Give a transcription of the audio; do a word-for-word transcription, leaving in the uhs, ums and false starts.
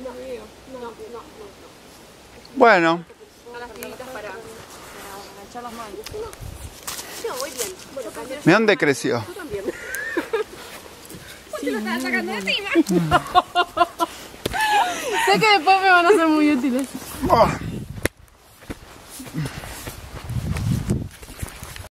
No, no, no, no. Bueno. Son las tiritas para, para echar las manos. No, voy bien. Bueno, ¿De dónde creció? yo también. Sí, lo estaba sacando de encima. Sé que después me van a ser muy útiles. Oh.